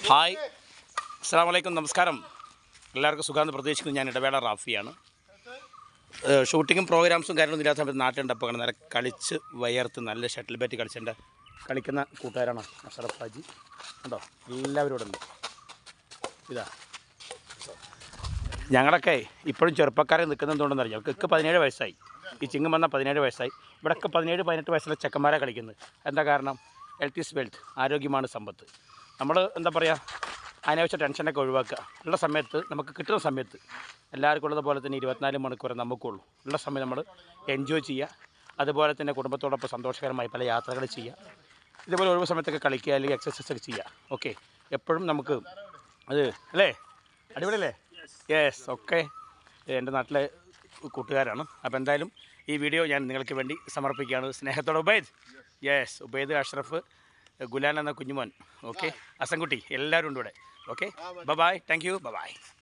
Hi, അസ്സലാമു അലൈക്കും, നമസ്കാരം. എല്ലാവർക്കും സുഖമാണെന്ന് പ്രതീക്ഷിക്കുന്നു. ഞാൻ ഇടവേള റാഫിയാണ്. ഷൂട്ടിങ്ങും പ്രോഗ്രാംസും കാര്യങ്ങളൊന്നും ഇല്ലാത്ത സമയത്ത് നാട്ടിലുണ്ടപ്പോൾ നേരെ കളിച്ച് വയർത്ത് നല്ല ഷട്ടിൽ ബാറ്റ് കളിച്ചെൻ്റെ കളിക്കുന്ന കൂട്ടുകാരാണ് അഷറഫ് ഹാജി. കണ്ടോ, എല്ലാവരും ഇവിടെ ഉണ്ട്. ഇതാ ഞങ്ങളൊക്കെ ഇപ്പോഴും ചെറുപ്പക്കാരെ നിൽക്കുന്നതുകൊണ്ടെന്ന് അറിയാം. അവർക്ക് 17 വയസ്സായി. ഈ ചിങ്ങം വന്നാൽ 17 വയസ്സായി. ഇവിടെയൊക്കെ 17-18 വയസ്സുള്ള ചെക്കന്മാരെ കളിക്കുന്നത്. എന്താ കാരണം? ഹെൽത്ത് ഈസ് വെൽത്ത്, ആരോഗ്യമാണ് സമ്പത്ത്. നമ്മൾ എന്താ പറയുക, അനാവശ്യ ടെൻഷനൊക്കെ ഒഴിവാക്കുക. ഉള്ള സമയത്ത്, നമുക്ക് കിട്ടുന്ന സമയത്ത്, എല്ലാവർക്കും ഉള്ളതുപോലെ തന്നെ 24 മണിക്കൂറേ നമുക്കുള്ളൂ. ഉള്ള സമയം നമ്മൾ എൻജോയ് ചെയ്യുക. അതുപോലെ തന്നെ കുടുംബത്തോടൊപ്പം സന്തോഷകരമായി പല യാത്രകൾ ചെയ്യുക. ഇതുപോലെ ഒഴിവ് സമയത്തൊക്കെ കളിക്കുക, അല്ലെങ്കിൽ എക്സസൈസ് ഒക്കെ ചെയ്യുക. ഓക്കെ, എപ്പോഴും നമുക്ക് അത് അല്ലേ, അടിപൊളിയല്ലേ? Yes, okay. എൻ്റെ നാട്ടിലെ കൂട്ടുകാരാണ്. അപ്പോൾ എന്തായാലും ഈ വീഡിയോ ഞാൻ നിങ്ങൾക്ക് വേണ്ടി സമർപ്പിക്കുകയാണ്. സ്നേഹത്തോടെ ഉബൈദ്. യെസ്, ഉബൈദ്, അഷ്റഫ്, ഗുലാൻ എന്ന കുഞ്ഞുമോൻ, ഓക്കെ, അസൻകുട്ടി, എല്ലാവരും ഉണ്ട് ഇവിടെ. Okay, bye, thank you, by.